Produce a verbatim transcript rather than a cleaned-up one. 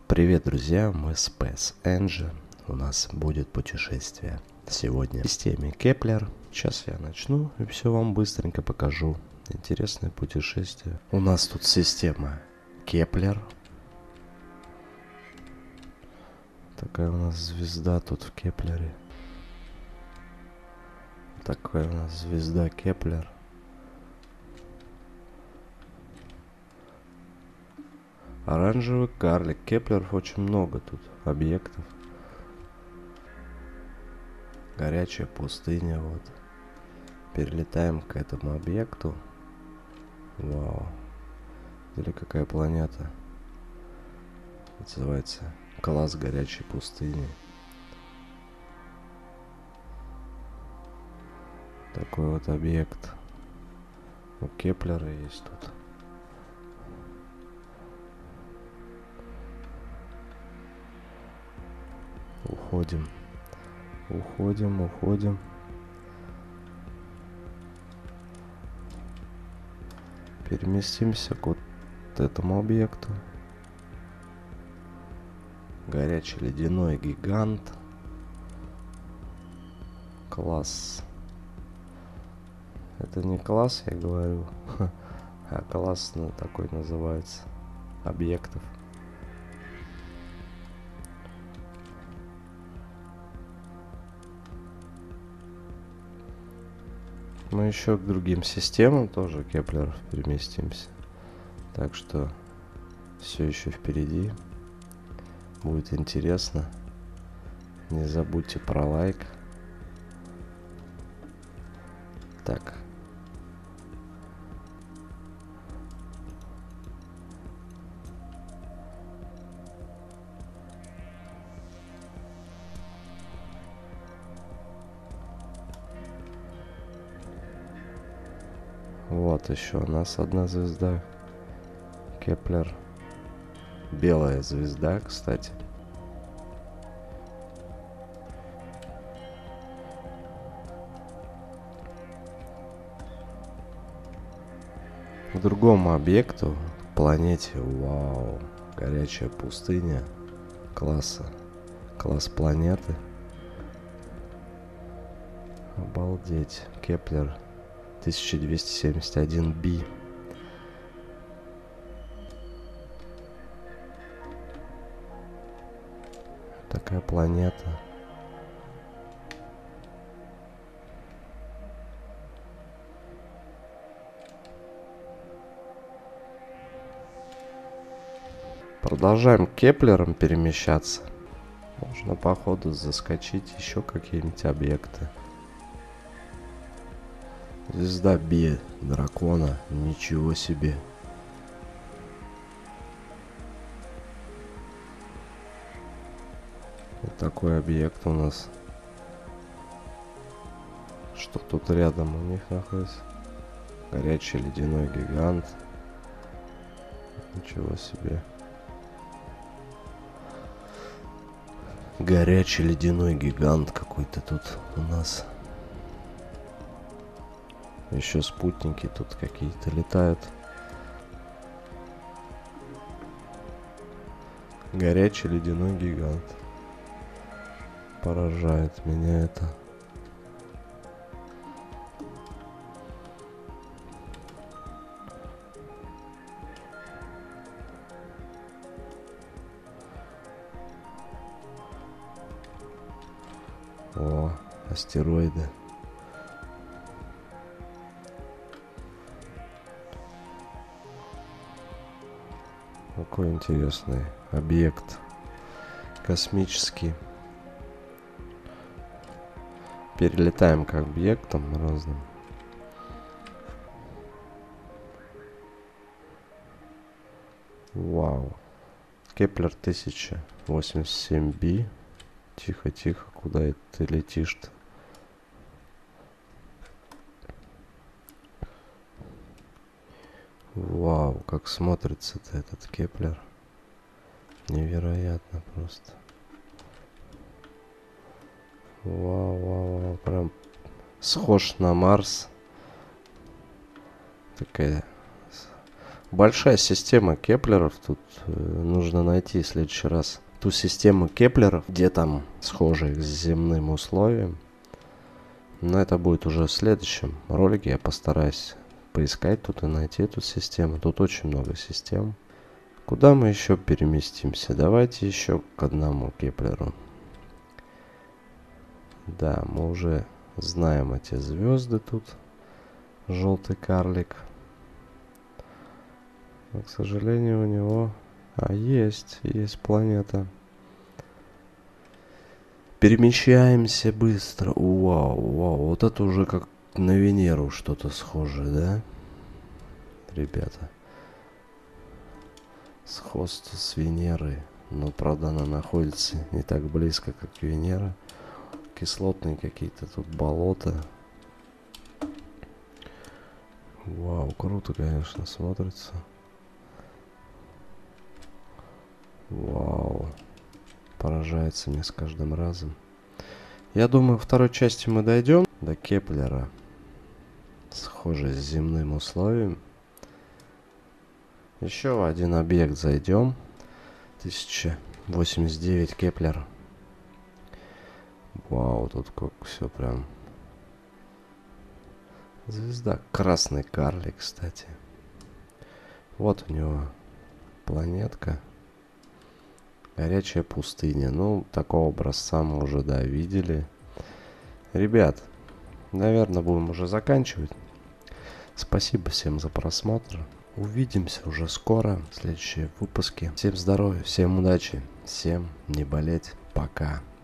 Привет, друзья, мы Space Engine. У нас будет путешествие сегодня в системе Кеплер. Сейчас я начну и все вам быстренько покажу. Интересное путешествие. У нас тут система Кеплер. Такая у нас звезда тут в Кеплере. Такая у нас звезда Кеплер. Оранжевый карлик. Кеплеров очень много тут объектов. Горячая пустыня, вот. Перелетаем к этому объекту. Вау. Или какая планета? Называется класс горячей пустыни. Такой вот объект. У Кеплера есть тут. Уходим. Уходим, уходим. Переместимся к вот этому объекту. Горячий ледяной гигант. Класс. Это не класс, я говорю, а класс, ну, такой называется. Объектов. Мы еще к другим системам тоже Кеплеров переместимся. Так что все еще впереди. Будет интересно. Не забудьте про лайк. Так. Вот еще у нас одна звезда. Кеплер. Белая звезда, кстати. К другому объекту, планете, вау, горячая пустыня класса, класс планеты. Обалдеть. Кеплер тысяча двести семьдесят один би. Такая планета. Продолжаем Кеплером перемещаться. Можно по ходу заскочить еще какие-нибудь объекты. Звезда Би дракона. Ничего себе. Вот такой объект у нас. Что тут рядом у них находится? Горячий ледяной гигант. Ничего себе. Горячий ледяной гигант какой-то тут у нас. Еще спутники тут какие-то летают. Горячий ледяной гигант. Поражает меня это. О, астероиды. Какой интересный объект космический. Перелетаем к объектам разным. Вау. Кеплер тысяча восемьдесят семь би. Тихо, тихо, куда это ты летишь-то? Вау, как смотрится-то этот Кеплер. Невероятно просто. Вау, вау, вау, прям схож на Марс. Такая Большая система Кеплеров. Тут э, нужно найти в следующий раз ту систему Кеплеров, где там схожие к земным условиям. Но это будет уже в следующем ролике. Я постараюсь поискать тут и найти эту систему. Тут очень много систем. Куда мы еще переместимся? Давайте еще к одному Кеплеру. Да, мы уже знаем эти звезды тут. Желтый карлик. Но, к сожалению, у него... А, есть, есть планета. Перемещаемся быстро. Вау, вау, вот это уже как на Венеру что-то схожее, да? Ребята. Сходство с Венерой. Но, правда, она находится не так близко, как Венера. Кислотные какие-то тут болота. Вау, круто, конечно, смотрится. Вау. Поражается мне с каждым разом. Я думаю, во второй части мы дойдем до Кеплера. Схожий с земным условием. Еще в один объект зайдем. тысяча восемьдесят девять Кеплер. Вау, тут как все прям... Звезда. Красный карлик, кстати. Вот у него планетка. Горячая пустыня. Ну, такого образца мы уже, да, видели. Ребят, наверное, будем уже заканчивать. Спасибо всем за просмотр. Увидимся уже скоро в следующем выпуске. Всем здоровья, всем удачи, всем не болеть. Пока.